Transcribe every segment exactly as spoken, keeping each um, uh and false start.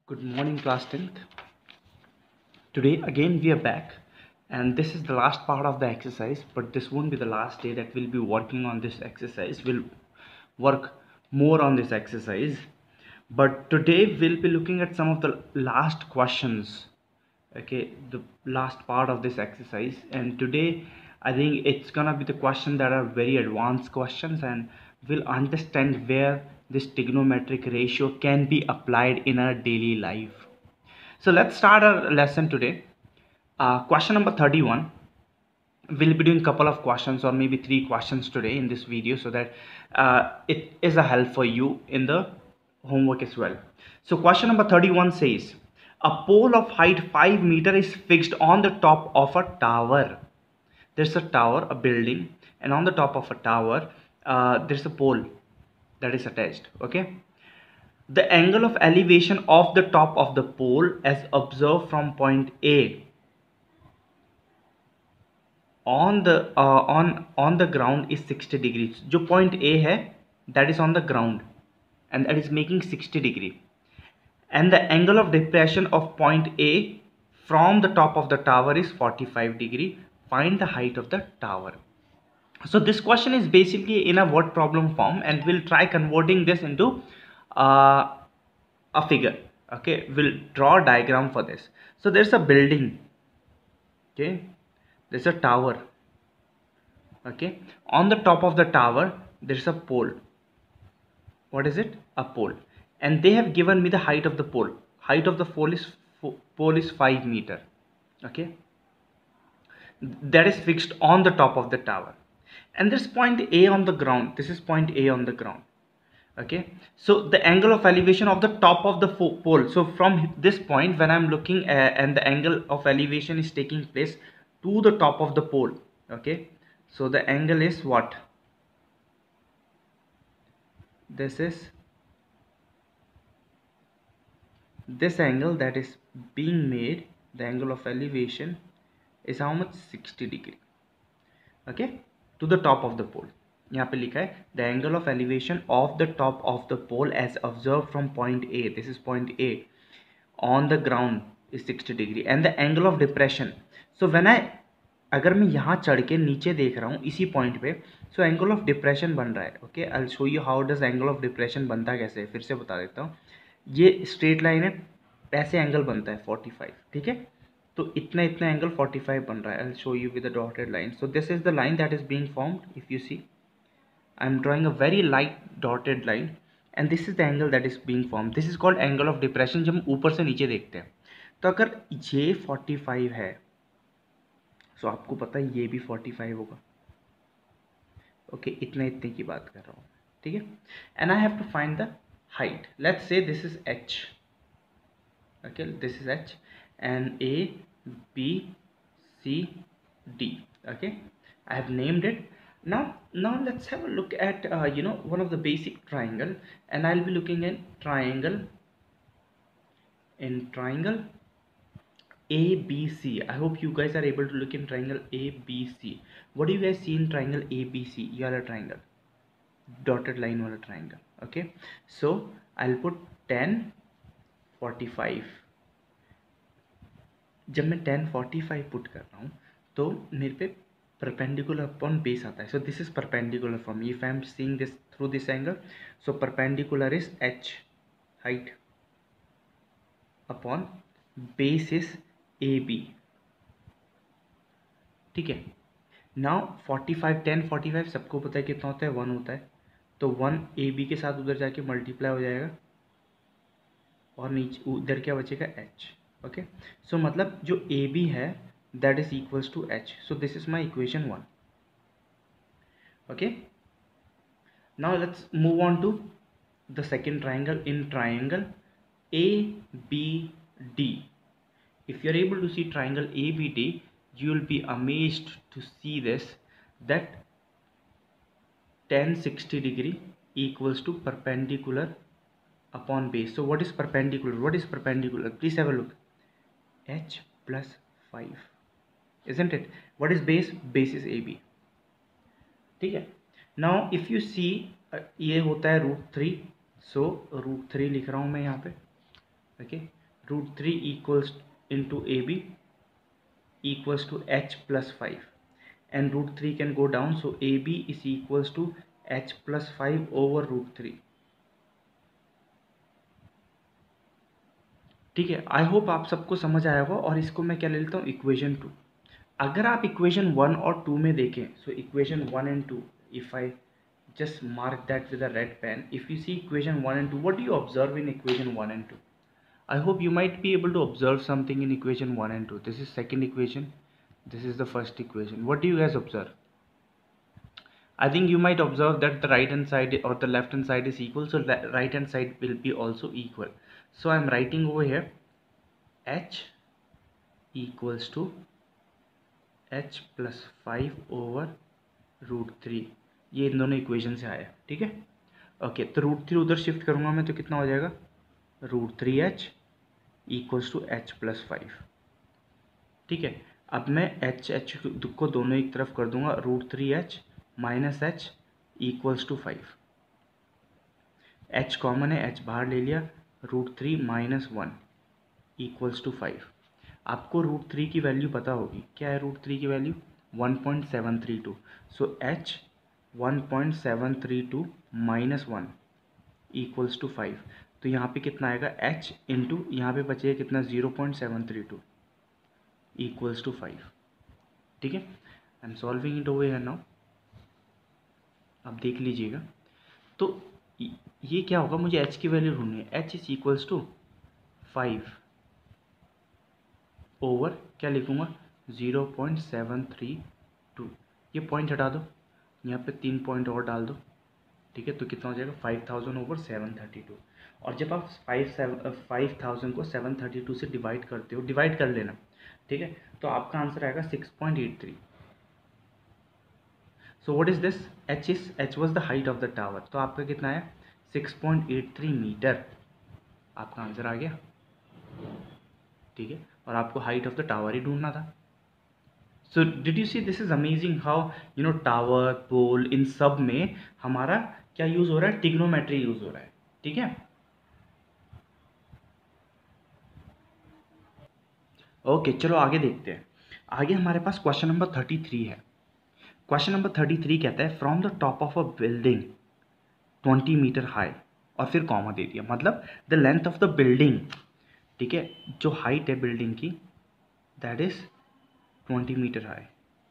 Good morning, class tenth. Today again we are back, and this is the last part of the exercise, but this won't be the last day that we'll be working on this exercise. We'll work more on this exercise, but today we'll be looking at some of the last questions. Okay, the last part of this exercise, and today I think it's gonna be the question that are very advanced questions, and we'll understand where this trigonometric ratio can be applied in our daily life. So let's start our lesson today. Uh, question number thirty-one. We'll be doing a couple of questions or maybe three questions today in this video so that uh, it is a help for you in the homework as well. So question number thirty-one says, a pole of height five meter is fixed on the top of a tower. There's a tower, a building, and on the top of a tower, uh, there's a pole that is attached. Okay. The angle of elevation of the top of the pole as observed from point A on the uh, on on the ground is sixty degrees. जो point A है, that is on the ground, and that is making sixty degree. And the angle of depression of point A from the top of the tower is forty-five degree. Find the height of the tower. So this question is basically in a word problem form, and we'll try converting this into uh, a figure. Okay, we'll draw a diagram for this. So there's a building. Okay, there's a tower. Okay, on the top of the tower there's a pole. What is it? A pole. And they have given me the height of the pole. Height of the pole is pole is five meter. Okay, that is fixed on the top of the tower, and there's point A on the ground. This is point A on the ground. Okay, so the angle of elevation of the top of the pole, so from this point when I'm looking at, and the angle of elevation is taking place to the top of the pole. Okay, so the angle is what? This is this angle that is being made. The angle of elevation is how much? sixty degree. Okay, to the top of the pole. यहाँ पे लिखा है the angle of elevation of the top of the pole as observed from point A. This is point A on the ground is sixty degree, and the angle of depression. So when I अगर मैं यहाँ चढ़ के नीचे देख रहा हूँ इसी पॉइंट पे, सो एंगल ऑफ डिप्रेशन बन रहा है. Okay, I will show you how does angle of depression बनता कैसे. फिर से बता देता हूँ. ये स्ट्रेट लाइन है, ऐसे एंगल बनता है फोर्टी फाइव. ठीक है, तो इतना इतना एंगल फोर्टी फाइव बन रहा है. I will show you with the dotted line. So this is the line that is being formed. If you see, I am drawing a very light dotted line, and this is the angle that is being formed. This is called angle of depression जब हम ऊपर से नीचे देखते हैं. तो अगर ये फोर्टी फाइव है, सो so आपको पता है ये भी फोर्टी फाइव होगा. ओके, इतने इतने की बात कर रहा हूँ. ठीक है, and I have to find the height. Let's say this is H. Okay, this is H and A, B, C, D. Okay, I have named it. Now, now let's have a look at uh, you know one of the basic triangle, and I'll be looking at triangle in triangle A B C. I hope you guys are able to look in triangle A B C. What do you guys see in triangle A B C? You are a triangle, dotted line or a triangle. Okay, so I'll put ten, forty-five. जब मैं ten forty five put कर रहा हूँ तो मेरे पे perpendicular upon base आता है. So this is perpendicular from, if I am seeing this through this angle, so perpendicular is H height upon base is A B. ठीक है, now forty five, ten forty five सबको पता है कितना होता है, वन होता है. तो वन ए बी के साथ उधर जाके मल्टीप्लाई हो जाएगा, और नीचे उधर क्या बचेगा, एच. ओके, सो मतलब जो ए बी है that is equals to H. So this is my equation one. Okay, now let's move on to the second triangle in triangle A B D. If you are able to see triangle A B D, you will be amazed to see this, that tan sixty degree equals to perpendicular upon base. So what is perpendicular? What is perpendicular? Please have a look. H plus five, isn't it? What is base? Base is A B. ठीक है, now if you see uh, ये होता है root three. So root three लिख रहा हूँ मैं यहाँ पे. Okay, root three equals into A B equals to h plus five, and root three can go down, so A B is equals to h plus five over root three. ठीक है, I hope आप सबको समझ आया होगा। और इसको मैं क्या ले लेता हूँ, इक्वेशन टू। अगर आप इक्वेशन वन और टू में देखें, so equation one and two, if I just mark that with a red pen, if you see equation one and two, what do you observe in equation one and two? I hope you might be able to observe something in equation one and two. This is second equation, this is the first equation. What do you guys observe? I think you might observe that the right hand side or the left hand side is equal, so the right hand side will be also equal. So I am writing over here h equals to h plus five over root three. ये इन दोनों equation से आया, ठीक है। Okay, तो root three उधर shift करूँगा मैं तो कितना हो जाएगा, root three H equals to H plus five, ठीक है। अब मैं एच एच को दोनों एक तरफ कर दूंगा, root three H minus H equals to five. H common है, एच बाहर ले लिया, root three minus one equals to five. आपको रूट थ्री की वैल्यू पता होगी, क्या है रूट थ्री की value, one point seven three two. So H one point seven three two minus one equals to five. तो यहाँ पे कितना आएगा, h इंटू यहाँ पे बचेगा कितना, zero point seven three two equals to five, ठीक है। I am solving it over here now, आप देख लीजिएगा। तो ये क्या होगा, मुझे h की वैल्यू ढूंढनी है, h is equals to five over क्या लिखूँगा, zero point seven three two. ये पॉइंट हटा दो, यहाँ पे तीन पॉइंट और डाल दो, ठीक है। तो कितना हो जाएगा, five thousand over seven thirty two. और जब आप फाइव सेवन फाइव थाउजेंड को सेवन थर्टी टू से डिवाइड करते हो, डिवाइड कर लेना, ठीक है, तो आपका आंसर आएगा six point eight three. So what is this, H is H was the height of the tower, तो आपका कितना आया, six point eight three meter, आपका आंसर आ गया, ठीक है। और आपको हाइट ऑफ द टावर ही ढूंढना था। So did you see, this is amazing how you know tower, pole, इन सब में हमारा क्या यूज हो रहा है, ट्रिग्नोमेट्री यूज हो रहा है, ठीक है। ओके okay, चलो आगे देखते हैं। आगे हमारे पास क्वेश्चन नंबर थर्टी थ्री है। क्वेश्चन नंबर थर्टी थ्री कहता है, from the top of a building twenty meter high, और फिर कॉमा दे दिया, मतलब the length of the building, ठीक है, जो हाइट है बिल्डिंग की, that is twenty meter high,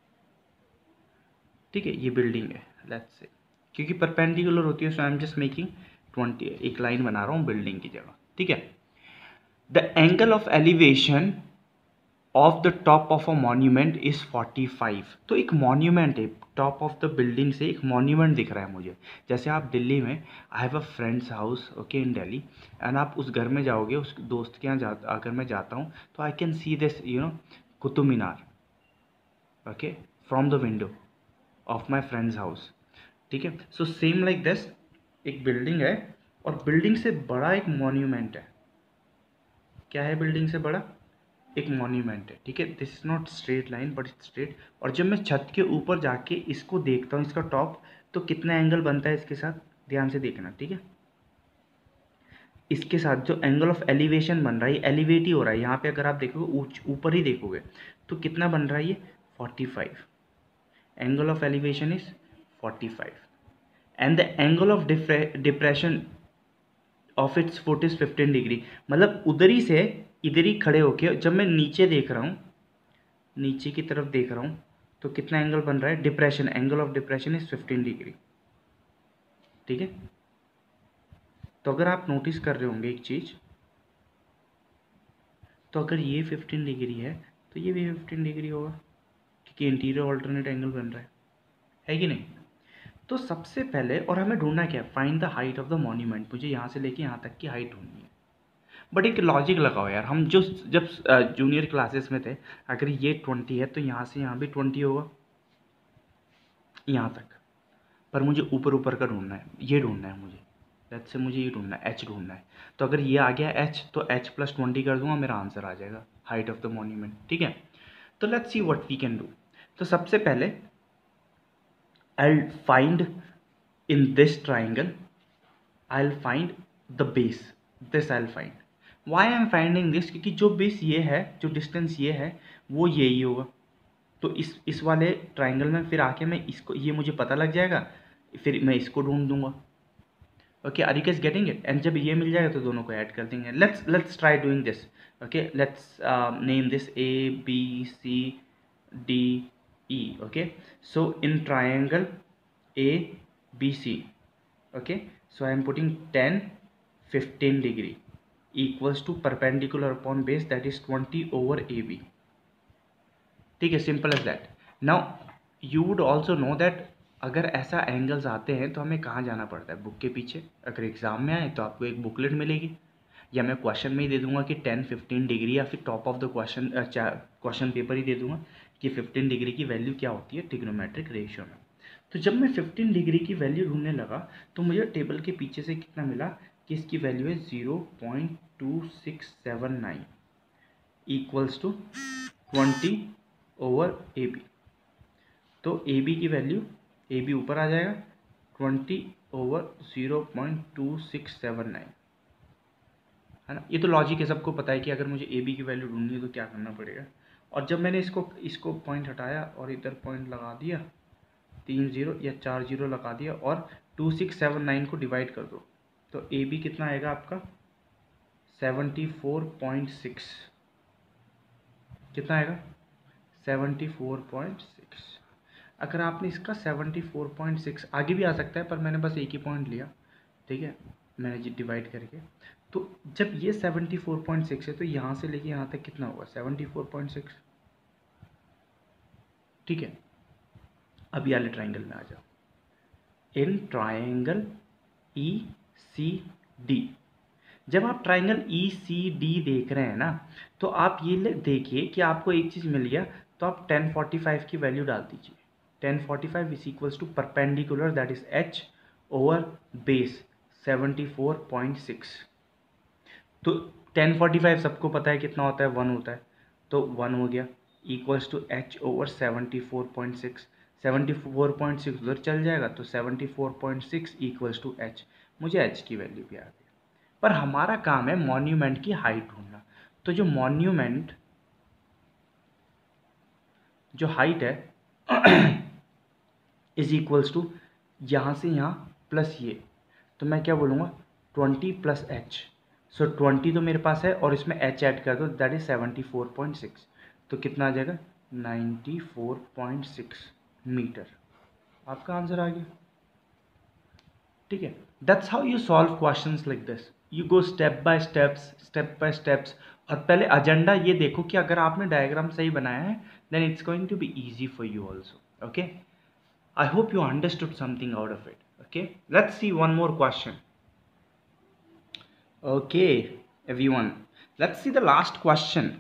ठीक है। ये बिल्डिंग है, लेट्स से, क्योंकि परपेंडिकुलर होती है, so I am just making twenty, एक लाइन बना रहा हूँ बिल्डिंग की जगह, ठीक है। The angle of elevation of the top of a monument is forty five. तो एक मॉन्यूमेंट है, टॉप ऑफ द बिल्डिंग से एक मॉन्यूमेंट दिख रहा है मुझे। जैसे आप दिल्ली में, I have a friend's house okay in Delhi, and आप उस घर में जाओगे, उस दोस्त के यहाँ जा अगर मैं जाता हूँ, तो I can see this you know Qutub Minar, okay, from the window of my friend's house, ठीक है। सो सेम लाइक दिस, एक बिल्डिंग है और बिल्डिंग से बड़ा एक मॉन्यूमेंट है। क्या है बिल्डिंग से बड़ा, एक मॉन्यूमेंट है, ठीक है। This is not straight line but it's straight. और जब मैं छत के ऊपर जाके इसको देखता हूँ, इसका टॉप, तो कितना एंगल बनता है इसके साथ, ध्यान से देखना, ठीक है। इसके साथ जो एंगल ऑफ एलिवेशन बन रहा है, एलिवेट ही हो रहा है यहाँ पे। अगर आप देखोगे ऊपर ही देखोगे तो कितना बन रहा है ये, forty five. Angle of elevation is forty five and the angle of depression of its foot is fifteen degree. मतलब उधर ही से इधर ही खड़े होके जब मैं नीचे देख रहा हूँ, नीचे की तरफ देख रहा हूँ, तो कितना एंगल बन रहा है, depression, angle of depression is fifteen degree, ठीक है। तो अगर आप नोटिस कर रहे होंगे एक चीज, तो अगर ये फिफ्टीन डिग्री है तो ये भी फिफ्टीन डिग्री होगा, क्योंकि इंटीरियर ऑल्टरनेट एंगल बन रहा है है कि नहीं। तो सबसे पहले, और हमें ढूंढना क्या है, find the height of the monument. मुझे यहाँ से लेके यहाँ तक की हाइट ढूंढनी है। बट एक लॉजिक लगाओ यार, हम जो जब जूनियर क्लासेस में थे, अगर ये ट्वेंटी है तो यहाँ से यहाँ भी ट्वेंटी होगा, यहाँ तक। पर मुझे ऊपर ऊपर का ढूंढना है, ये ढूंढना है मुझे, लेट्स से मुझे ये ढूंढना है, एच ढूंढना है। तो अगर ये आ गया एच, तो एच प्लस ट्वेंटी कर दूंगा, मेरा आंसर आ जाएगा, हाइट ऑफ द मॉन्यूमेंट, ठीक है। तो let's see what we can do. तो सबसे पहले I'll find in this triangle, I'll find the base, this I'll find, why I am finding this, क्योंकि जो बेस ये है, जो डिस्टेंस ये है, वो यही होगा। तो इस इस वाले ट्राइंगल में फिर आके मैं इसको, ये मुझे पता लग जाएगा, फिर मैं इसको ढूंढ दूंगा। Okay, are you guys getting it? And जब ये मिल जाएगा तो दोनों को ऐड कर देंगे। Let's let's try doing this. Okay, let's name this A B C D E. Okay, so in triangle A B C, okay, so I am putting ten fifteen degree equals to perpendicular upon base, that is twenty over A B. ठीक है, simple as that. Now you would also know that अगर ऐसा angles आते हैं तो हमें कहाँ जाना पड़ता है, बुक के पीछे। अगर एग्जाम में आए तो आपको एक बुकलेट मिलेगी, या मैं क्वेश्चन में ही दे दूंगा कि टेन फिफ्टीन डिग्री, या फिर top of the question question paper ही दे दूंगा कि फिफ्टीन डिग्री की वैल्यू क्या होती है ट्रिग्नोमेट्रिक रेशियो में। तो जब मैं फिफ्टीन डिग्री की वैल्यू ढूंढने लगा तो मुझे टेबल के पीछे से कितना मिला कि इसकी वैल्यू है zero point two six seven nine equals to twenty over A B. तो ए बी की वैल्यू, ए बी ऊपर आ जाएगा, twenty over zero point two six seven nine, है ना। ये तो लॉजिक है, सबको पता है कि अगर मुझे ए बी की वैल्यू ढूंढनी है तो क्या करना पड़ेगा। और जब मैंने इसको इसको पॉइंट हटाया और इधर पॉइंट लगा दिया, तीन जीरो या चार जीरो लगा दिया, और टू सिक्स सेवन नाइन को डिवाइड कर दो, तो ए बी कितना आएगा आपका सेवेंटी फोर पॉइंट सिक्स। कितना आएगा सेवेंटी फोर पॉइंट सिक्स। अगर आपने इसका सेवेंटी फोर पॉइंट सिक्स, आगे भी आ सकता है पर मैंने बस एक ही पॉइंट लिया, ठीक है, मैंने डिवाइड करके। तो जब ये सेवेंटी फोर पॉइंट सिक्स है तो यहाँ से लेके यहाँ तक कितना होगा सेवेंटी फोर पॉइंट सिक्स, ठीक है। अभी वाले ट्राइंगल में आ जाओ। In triangle E C D, जब आप ट्राइंगल ई सी डी देख रहे हैं ना, तो आप ये देखिए कि आपको एक चीज़ मिल गया, तो आप टेन फोर्टी फाइव की वैल्यू डाल दीजिए। Tan forty five is equals to perpendicular, that is H over base seventy four point six. तो टेन फोर्टी फाइव सबको पता है कितना होता है, वन होता है, तो वन हो गया, equals to H over seventy four point six. Seventy four point six उधर चल जाएगा, तो seventy four point six equals to H. मुझे एच की वैल्यू भी आ गई। पर हमारा काम है मॉन्यूमेंट की हाइट ढूंढना। तो जो मॉन्यूमेंट, जो हाइट है इज इक्वल्स टू यहाँ से यहाँ प्लस ये, तो मैं क्या बोलूँगा twenty plus H. So twenty तो मेरे पास है और इसमें एच ऐड कर दो, that is seventy four point six. तो कितना आ जाएगा ninety four point six metre. आपका आंसर आ गया, ठीक है। That's how you solve questions like this. You go step by steps, step by steps. और पहले एजेंडा ये देखो कि अगर आपने डायग्राम सही बनाया है then it's going to be easy for you also. Okay, I hope you understood something out of it. Okay, let's see one more question. Okay everyone, let's see the last question.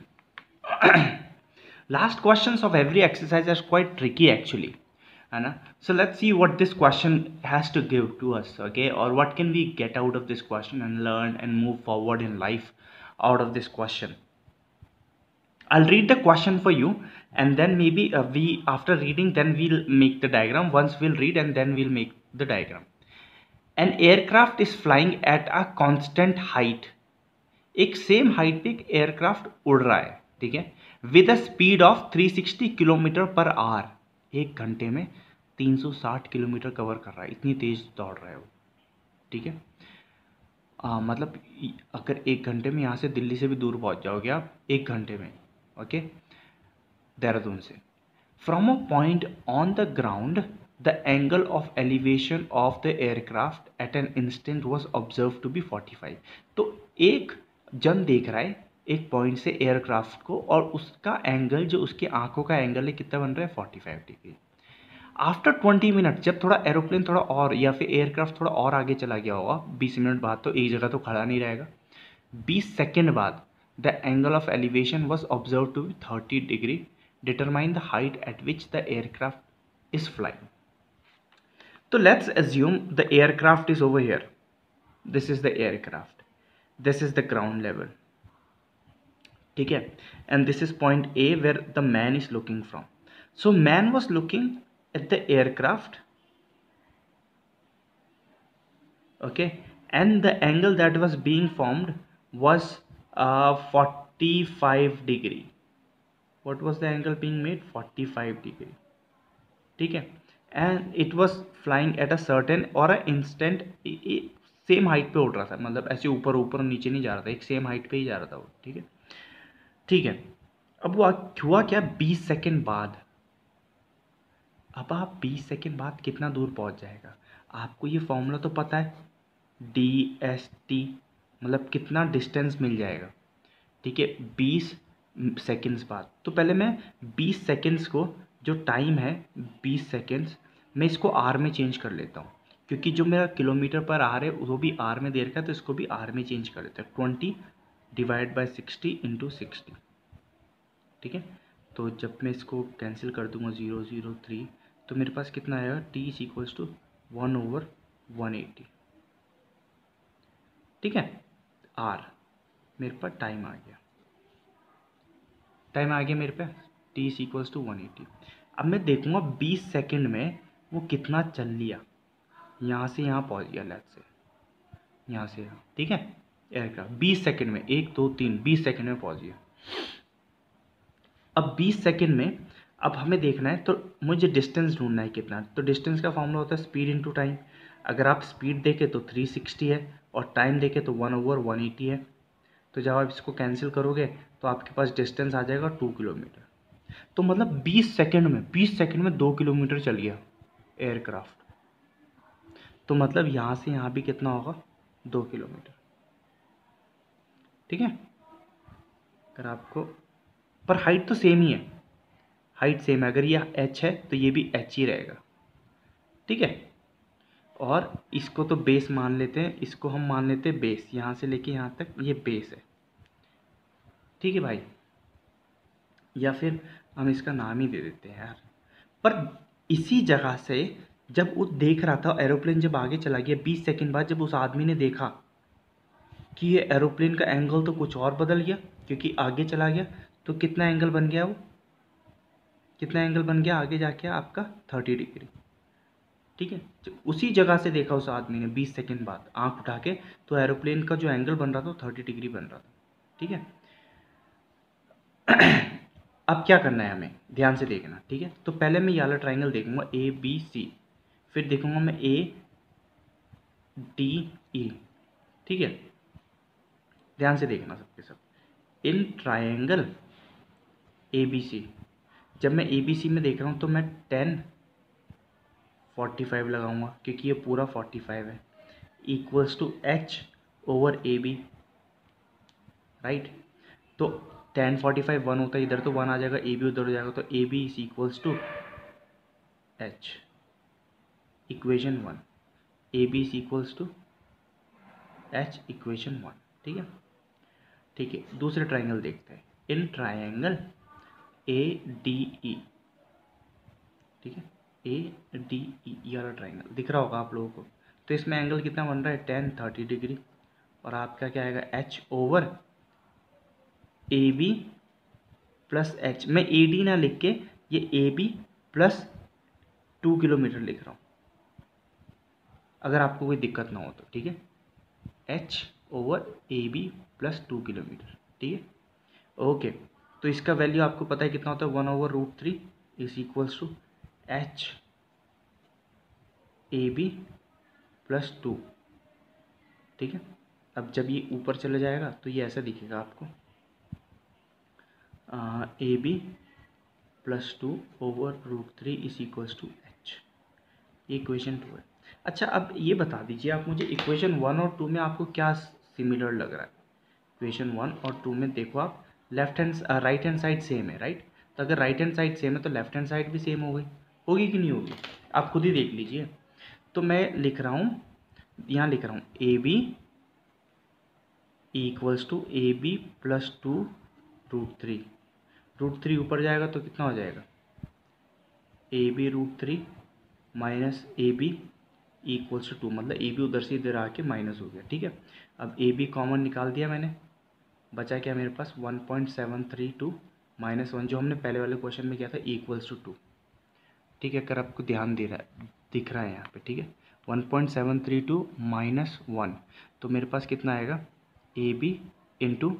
Last questions of every exercise are quite tricky actually, है ना। So let's see what this question has to give to us, okay, or what can we get out of this question and learn and move forward in life out of this question. I'll read the question for you, and then maybe uh, we after reading then we'll make the diagram. Once we'll read and then we'll make the diagram. An aircraft is flying at a constant height. एक same height पे एक aircraft उड़ रहा है, ठीक है, with a speed of three sixty kilometre per hour. एक घंटे में तीन सौ साठ किलोमीटर कवर कर रहा है, इतनी तेज दौड़ रहा है वो, ठीक है। आ, मतलब अगर एक घंटे में यहाँ से दिल्ली से भी दूर पहुँच जाओगे आप एक घंटे में, ओके, देहरादून से। From a point on the ground the angle of elevation of the aircraft at an instant was observe to be forty five. तो एक जन देख रहा है एक पॉइंट से एयरक्राफ्ट को, और उसका एंगल जो उसकी आंखों का एंगल है कितना बन रहा है forty five degree. After twenty minute, जब थोड़ा एरोप्लेन थोड़ा और या फिर एयरक्राफ्ट थोड़ा और आगे चला गया होगा, बीस मिनट बाद, तो एक जगह तो खड़ा नहीं रहेगा, बीस सेकेंड बाद the angle of elevation was observe to be thirty degree. Determine the height at which the aircraft is flying. तो let's assume the aircraft is over here. This is the aircraft. This is the ground level. ठीक है, and this is point A where the man is looking from. So man was looking at the aircraft, okay, and the angle that was being formed was forty five degree. What was the angle being made? Forty five degree. ठीक है. And it was flying at a certain और a instant, same height पे उड़ रहा था, मतलब ऐसे ऊपर ऊपर नीचे नहीं जा रहा था, एक सेम हाइट पे ही जा रहा था वो. ठीक है. ठीक है. अब वो हुआ क्या, बीस सेकेंड बाद. अब आप बीस सेकेंड बाद कितना दूर पहुंच जाएगा, आपको ये फॉर्मूला तो पता है, डी एस टी, मतलब कितना डिस्टेंस मिल जाएगा. ठीक है. बीस सेकेंड्स बाद. तो पहले मैं बीस सेकेंड्स को, जो टाइम है बीस सेकेंड्स, मैं इसको आर में चेंज कर लेता हूँ, क्योंकि जो मेरा किलोमीटर पर आर है वो भी आर में दे रखा है, तो इसको भी आर में चेंज कर लेते हैं. Twenty divide by sixty into sixty. ठीक है. तो जब मैं इसको कैंसिल कर दूंगा ज़ीरो ज़ीरो थ्री, तो मेरे पास कितना आएगा, T is equals to one over one eighty. ठीक है. आर मेरे पास टाइम आ गया, टाइम आ गया मेरे पे, T is equals to one eighty. अब मैं देखूंगा बीस सेकंड में वो कितना चल लिया, यहाँ से यहाँ पहुँच गया, लेट्स से यहाँ से यहाँ. ठीक है. एयरक्राफ्ट बीस सेकंड में, एक दो तीन, बीस सेकंड में पहुँच गया. अब बीस सेकंड में अब हमें देखना है, तो मुझे डिस्टेंस ढूंढना है कितना. तो डिस्टेंस का फॉर्मूला होता है स्पीड इनटू टाइम. अगर आप स्पीड देखें तो थ्री सिक्सटी है, और टाइम देखें तो वन ओवर वन एटी है. तो जब आप इसको कैंसिल करोगे तो आपके पास डिस्टेंस आ जाएगा टू किलोमीटर. तो मतलब बीस सेकंड में बीस सेकंड में दो किलोमीटर चल गया एयरक्राफ्ट. तो मतलब यहाँ से यहाँ भी कितना होगा, दो किलोमीटर. ठीक है. अगर आपको, पर हाइट तो सेम ही है, हाइट सेम है. अगर ये एच है तो ये भी एच ही रहेगा. ठीक है. और इसको तो बेस मान लेते हैं, इसको हम मान लेते हैं बेस, यहाँ से लेके यहाँ तक ये बेस है. ठीक है भाई. या फिर हम इसका नाम ही दे देते हैं यार. पर इसी जगह से जब वो देख रहा था, एरोप्लेन जब आगे चला गया बीस सेकंड बाद, जब उस आदमी ने देखा कि ये एरोप्लेन का एंगल तो कुछ और बदल गया, क्योंकि आगे चला गया, तो कितना एंगल बन गया, वो कितना एंगल बन गया आगे जाके आपका, थर्टी डिग्री. ठीक है. उसी जगह से देखा उस आदमी ने बीस सेकंड बाद आंख उठा के, तो एरोप्लेन का जो एंगल बन रहा था थर्टी डिग्री बन रहा था. ठीक है. अब क्या करना है हमें, ध्यान से देखना. ठीक है. तो पहले मैं ये वाला ट्राइंगल देखूंगा ए बी सी, फिर देखूंगा मैं ए डी ई. ठीक है. ध्यान से देखना सबके सब. इन ट्राइंगल ए बी सी, जब मैं ए बी सी में देख रहा हूँ तो मैं टेन फोर्टी फाइव लगाऊंगा, क्योंकि ये पूरा फोर्टी फाइव है, equals to H over A B. Right. तो टेन फोर्टी फाइव वन होता है, इधर तो वन आ जाएगा, ए बी उधर हो जाएगा, तो A B is equals to H. Equation one, A B is equals to H, equation one. ठीक है. ठीक है. दूसरे ट्राइंगल देखते हैं. In triangle A D E. ठीक है. ए डी ई, ये वाला ट्राइंगल दिख रहा होगा आप लोगों को. तो इसमें एंगल कितना बन रहा है, टेन थर्टी डिग्री. और आपका क्या आएगा, H over A B plus H. मैं ए डी ना लिख के ये A B plus two kilometre लिख रहा हूँ, अगर आपको कोई दिक्कत ना हो तो. ठीक है. H over A B plus two kilometre. ठीक है. ओके. तो इसका वैल्यू आपको पता है कितना होता है, one over root three is equals to H A B plus two. ठीक है. अब जब ये ऊपर चला जाएगा तो ये ऐसा दिखेगा आपको, A B plus two over root three is equals to H. ये इक्वेशन टू है. अच्छा, अब ये बता दीजिए आप मुझे, इक्वेशन वन और टू में आपको क्या सिमिलर लग रहा है. इक्वेशन वन और टू में देखो आप, left hand right hand side same है. राइट. तो अगर राइट हैंड साइड सेम है तो लेफ्ट हैंड साइड भी सेम हो गई, होगी कि नहीं होगी, आप खुद ही देख लीजिए. तो मैं लिख रहा हूँ, यहाँ लिख रहा हूँ A B equals to A B plus two root three. Root three ऊपर जाएगा तो कितना हो जाएगा, A B root three minus A B equals to two, मतलब ए बी उधर से इधर आके माइनस हो गया. ठीक है. अब ए बी कॉमन निकाल दिया मैंने, बचा क्या मेरे पास, one point seven three two minus one, जो हमने पहले वाले क्वेश्चन में किया था, इक्वल्स टू टू. ठीक है. अगर आपको ध्यान दे रहा है, दिख रहा है यहाँ पे. ठीक है. One point seven three two minus one, तो मेरे पास कितना आएगा, A B into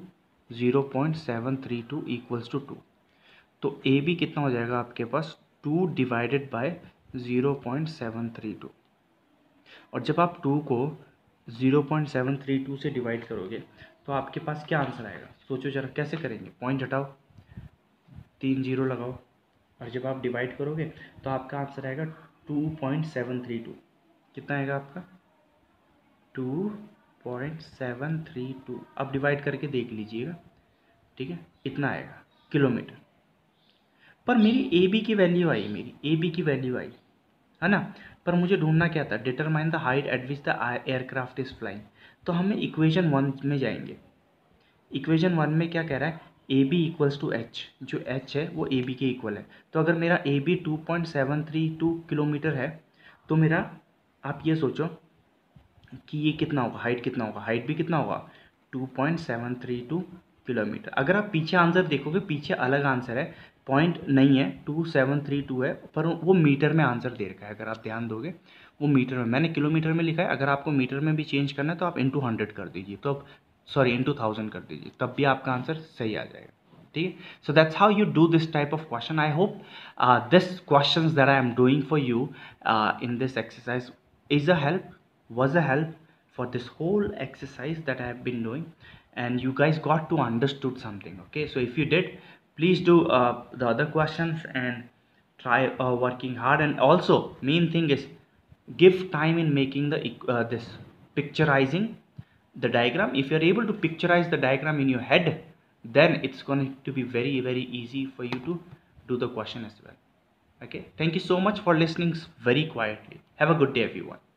zero point seven three two equals to two. तो ए बी कितना हो जाएगा आपके पास, two divided by zero point seven three two. और जब आप टू को zero point seven three two से डिवाइड करोगे तो आपके पास क्या आंसर आएगा, सोचो जरा कैसे करेंगे। पॉइंट हटाओ, तीन जीरो लगाओ, और जब आप डिवाइड करोगे तो आपका आंसर आएगा two point seven three two. कितना आएगा आपका, two point seven three two. अब डिवाइड करके देख लीजिएगा, ठीक है, इतना आएगा किलोमीटर। पर मेरी ए बी की वैल्यू आई, मेरी ए बी की वैल्यू आई है ना। पर मुझे ढूंढना क्या था, determine the height at which the aircraft is flying. तो हमें इक्वेशन वन में जाएंगे। इक्वेशन वन में क्या कह रहा है, A B equals to H, जो एच है वो ए बी के इक्वल है। तो अगर मेरा A B two point seven three two kilometre है तो मेरा, आप ये सोचो कि ये कितना होगा, हाइट कितना होगा, हाइट भी कितना होगा, two point seven three two kilometre. अगर आप पीछे आंसर देखोगे, पीछे अलग आंसर है, पॉइंट नहीं है, टू सेवन थ्री टू है, पर वो मीटर में आंसर दे रखा है। अगर आप ध्यान दोगे वो मीटर में, मैंने किलोमीटर में लिखा है। अगर आपको मीटर में भी चेंज करना है तो आप इंटू हंड्रेड कर दीजिए, तो अब सॉरी इंटू थाउजेंड कर दीजिए, तब भी आपका आंसर सही आ जाएगा, ठीक है। So that's how you do this type of question. I hope this questions that I am doing for you in this exercise is a help, was a help for this whole exercise that I have been doing, and you guys got to understood something. Okay, so if you did, please do uh, the other questions and try uh, working hard. And also main thing is give time in making the uh, this picturizing the diagram. If you are able to picturize the diagram in your head, then it's going to be very very easy for you to do the question as well. Okay, thank you so much for listening very quietly. Have a good day everyone.